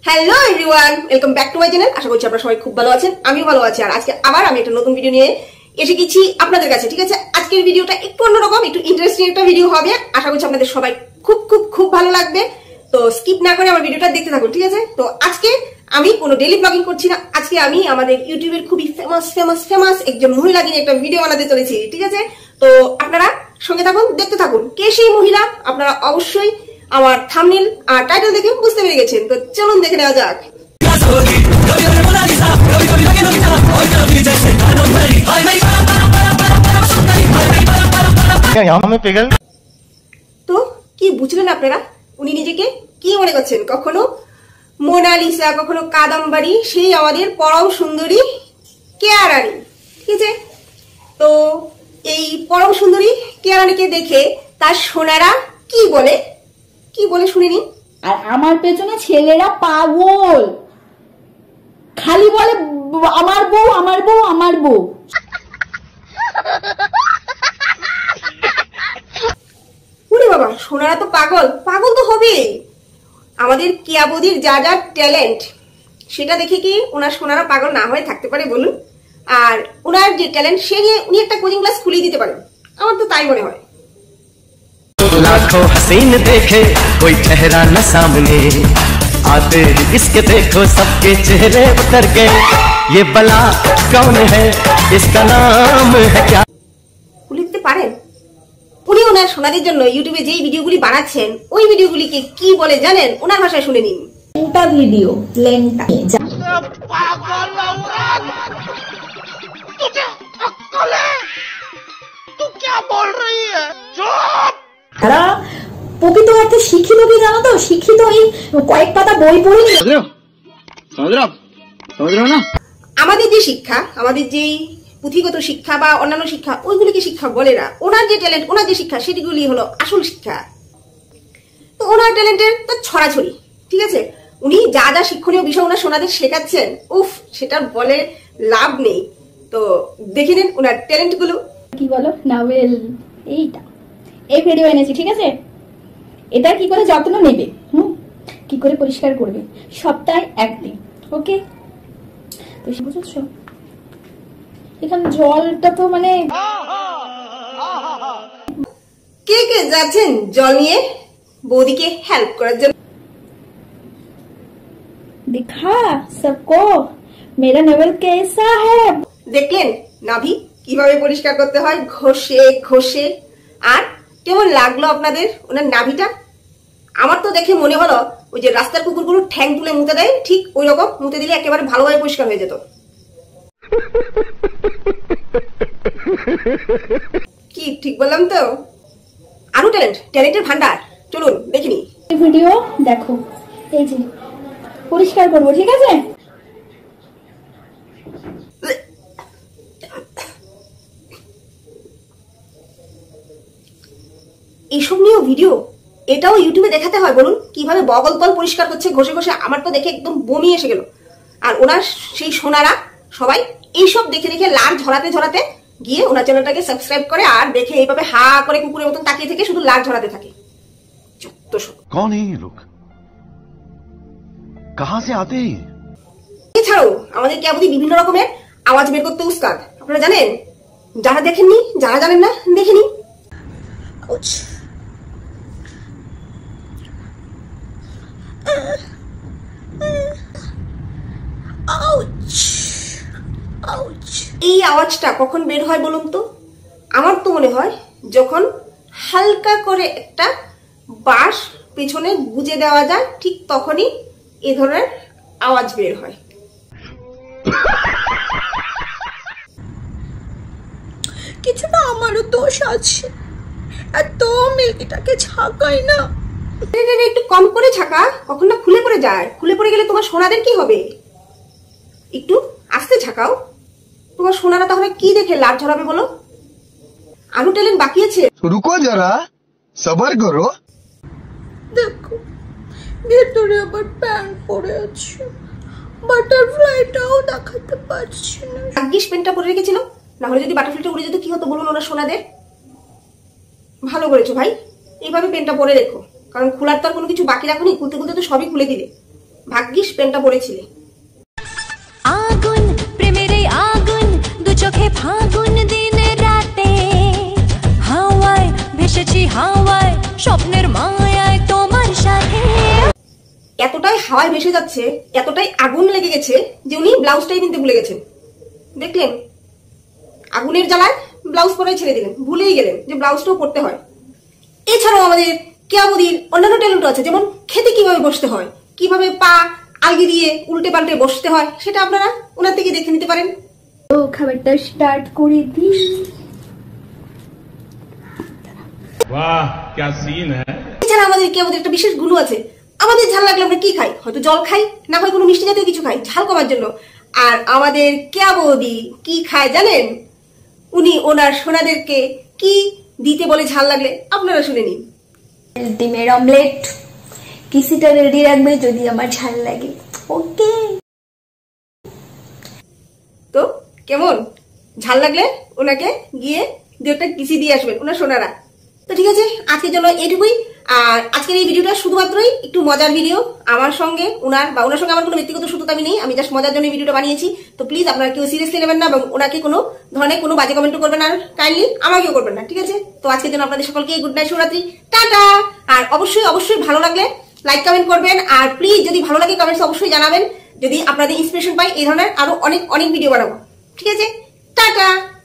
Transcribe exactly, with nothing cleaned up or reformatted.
Hello everyone, welcome back to my channel. আশা করছি আপনারা সবাই খুব ভালো আছেন, আমিও ভালো আছি। আর আজকে আবার আমি একটা নতুন ভিডিও নিয়ে এসে গেছি আপনাদের কাছে। ঠিক আছে, আজকের ভিডিওটা একটু অন্যরকম, একটু ইন্টারেস্টিং একটা ভিডিও হবে। আশা করছি আপনাদের সবাই খুব খুব খুব ভালো লাগবে। তো স্কিপ না করে আমার ভিডিওটা দেখতে থাকুন। ঠিক আছে, তো আজকে আমি কোনো ডেইলি ব্লগিং করছি না। আজকে আমি আমাদের ইউটিউবের খুবই ফেমাস ফেমাস ফেমাস একজন মহিলা নিয়ে একটা ভিডিও বানাতে চলেছি। ঠিক আছে, তো আপনারা সঙ্গে থাকুন, দেখতে থাকুন। কে সেই মহিলা আপনারা অবশ্যই আমার থাম্বনেল আর টাইটেল দেখে বুঝতে পেরে গেছেন। তো চলুন দেখে নেওয়া যাক। তো কি বুঝলেন আপনারা, উনি নিজেকে কি মনে করছেন? কখনো মোনালিসা, কখনো কাদম্বরী, সেই আমাদের পরম সুন্দরী কেয়া রানী। ঠিক আছে, তো এই পরম সুন্দরী কেয়া রানীকে দেখে তার সোনারা কি বলে কি বলে শুনিনি। আর আমার পেছনে ছেলেরা পাগল, খালি বলে আমার বউ আমার বউ আমার বউ। ওরে বাবা, সোনারা তো পাগল পাগল তো হবে। আমাদের কেয়া বৌদির যা যা ট্যালেন্ট, সেটা দেখে কি ওনার সোনারা পাগল না হয়ে থাকতে পারে বলুন? আর ওনার যে ট্যালেন্ট, সে নিয়ে উনি একটা কোচিং ক্লাস খুলে দিতে পারেন, আমার তো তাই মনে হয়। लाखों हसीन देखे कोई चेहरा न सामने आते इसके देखो सबके चेहरे उतर गए ये बला कौन है इसका नाम है क्या। খুলে দিতে পারেন। উনি ওনার সোনাদের জন্য ইউটিউবে যেই ভিডিওগুলি বানাচ্ছেন, ওই ভিডিওগুলিকে কি বলে জানেন? ওনার ভাষায় শুনে নিন। লেংটা ভিডিও, লেংটা। तू क्या बोल रही है? चुप। তারা প্রকৃত অর্থে শিক্ষিত কি জানো তো? শিক্ষিত এই কয়েক পাতা বই পড়ে আমাদের যে শিক্ষা, আমাদের যে পুঁথিগত শিক্ষা বা অন্যান্য শিক্ষা, ওইগুলিকে শিক্ষা বলে না। ওনার যে ট্যালেন্ট, ওনার যে শিক্ষা, সেটিগুলি হলো আসল শিক্ষা। তো ওনার ট্যালেন্টের তো ছড়াছড়ি। ঠিক আছে, উনি যা যা শিক্ষণীয় বিষয় ওনার সোনাদের শেখাচ্ছেন, উফ, সেটার বলে লাভ নেই। তো দেখে নিন ওনার ট্যালেন্ট গুলো। কি বলো নাওয়েল, এইটা এই ভিডিও এনেছি। ঠিক আছে, এটা কি করে যত্ন নেবে, হুম কি করে পরিষ্কার করবে, সপ্তাহে একদিন। ওকে, তো বুঝেছো? এখানে জলটা তো মানে কে কে যাচ্ছেন জল নিয়ে বৌদিকে হেল্প করার জন্য? দিখা সবকো মেরা নেভেল কেসা হ্যায়। দেখলেন নাভি কিভাবে পরিষ্কার করতে হয়, ঘষে ঘষে। আর কেমন লাগলো আপনাদের ওনার নাভিটা? আমার তো দেখে মনে হলো ওই যে রাস্তার কুকুরগুলো ঠ্যাং তুলে মুতে দেয়, ঠিক ওই রকম মুতে দিলে একেবারে ভালোভাবে পরিষ্কার হয়ে যেত। কি ঠিক বললাম তো? আরো ট্যালেন্ট, ট্যালেন্টের ভান্ডার। চলুন দেখিনি ভিডিও দেখো, এই যে পরিষ্কার করবো। ঠিক আছে, এইসব নিয়েও ভিডিও, এটাও ইউটিউবে দেখাতে হয় বলুন? কিভাবে বগল তল পরিষ্কার করছে ঘষে ঘষে, আমার তো দেখে একদম বমি এসে গেল। আর ওনার সেই সোনারা সবাই এইসব দেখে দেখে লাল ঝরাতে ঝরাতে গিয়ে ওনার চ্যানেলটাকে সাবস্ক্রাইব করে, আর দেখে এইভাবে হা করে কুকুরের মতন তাকিয়ে থেকে শুধু লাল ঝরাতে থাকে। कौन है ये लोग? कहां से आते हैं? এছাড়াও আমাদের কেবল বিভিন্ন রকমের আওয়াজ বের করতে উস্তাদ, আপনারা জানেন? যারা দেখেননি, যারা জানেন না, দেখে নিন। এই আওয়াজটা কখন বের হয় বলুন তো? আমার তো মনে হয় যখন হালকা করে একটা বাঁশ পেছনে গুজে দেওয়া যায়, ঠিক তখনই এ ধরনের আওয়াজ বের হয়। কিছুটা আমারও দোষ আছে, এত মেয়েটাকে ছাকাই না। একটু কম করে ছাকা, কখন না খুলে পড়ে যায়। খুলে পড়ে গেলে তোমার সোনাদের কি হবে? একটু আস্তে ছাকাও, তোমার সোনারা তাহলে কি দেখে লাভ ঝরাবে বলো? আরো ট্যালেন্ট বাকি আছে। रुको जरा सबर करो। দেখো ভেতরে আবার প্যান্ট পরে আছে, বাটারফ্লাইটাও দেখাতে পারছি না। ভাগ্যিস পেনটা পরে রেখেছিল, না হলে যদি বাটারফ্লাইটা উড়ে যেত কি হতো বলুন ওনার সোনাদের? ভালো করেছো ভাই, এইভাবে পেনটা পরে রেখো, কারণ খোলার তো আর কোনো কিছু বাকি রাখুনি। খুলতে খুলতে তো সবই খুলে দিলে, ভাগ্যিস পেনটা পড়েছিলে। আগুন প্রেমের এই আগুন দু চোখে ফাগুন দিনে রাতে হাওয়ায় ভেসেছি হাওয়ায় স্বপ্নের মায়ায় তোমার সাথে। এতটাই হাওয়ায় ভেসে যাচ্ছে, এতটাই আগুন লেগে গেছে যে উনি ব্লাউজটাই কিনতে ভুলে গেছেন। দেখলেন, আগুনের জ্বালায় ব্লাউজ পরাই ছেড়ে দিলেন, ভুলেই গেলেন যে ব্লাউজটাও পরতে হয়। এছাড়াও আমাদের কেয়া বৌদির অন্যান্য ট্যালেন্ট আছে, যেমন খেতে কিভাবে বসতে হয়, কিভাবে পা আলগি দিয়ে উল্টে পাল্টে বসতে হয়, সেটা আপনারা ওনার থেকে দেখে নিতে পারেন। তো খাবারটা স্টার্ট করে দিই। वाह क्या सीन है। এছাড়া আমাদের কেয়া বৌদির একটা বিশেষ গুণ আছে, আমাদের ঝাল লাগলে আমরা কি খাই, হয়তো জল খাই, না হয় কোনো মিষ্টি জাতীয় কিছু খাই ঝাল কমার জন্য। আর আমাদের কেয়া বৌদি কি খায় জানেন? উনি ওনার সোনাদেরকে কি দিতে বলে ঝাল লাগলে, আপনারা শুনে নিন। ডিমের অমলেট, কিসিটা রেডি রাখবে যদি আমার ঝাল লাগে। ওকে, তো কেমন ঝাল লাগলে ওনাকে গিয়ে দু একটা কিসি দিয়ে আসবেন ওনার সোনারা। তো ঠিক আছে, আজকের জন্য এইটুকুই। আর আজকের এই ভিডিওটা শুধুমাত্রই একটু মজার ভিডিও, আমার সঙ্গে ওনার বা ওনার সঙ্গে আমার কোনো ব্যক্তিগত সূত্রতা আমি নেই, আমি জাস্ট মজার জন্য এই ভিডিওটা বানিয়েছি। তো প্লিজ আপনারা কেউ সিরিয়াসলি নেবেন না এবং ওনাকে কোনো ধরনের কোনো বাজে কমেন্ট করবেন না, আর কাইন্ডলি আমাকেও করবেন না, ঠিক আছে? তো আজকের জন্য আপনাদের সকলকে গুড নাইট, শুভরাত্রি, টাটা। আর অবশ্যই অবশ্যই ভালো লাগলে লাইক কমেন্ট করবেন, আর প্লিজ যদি ভালো লাগে কমেন্টস অবশ্যই জানাবেন, যদি আপনাদের ইন্সপিরেশন পাই এই ধরনের আরো অনেক অনেক ভিডিও বানাবো, ঠিক আছে? টাটা।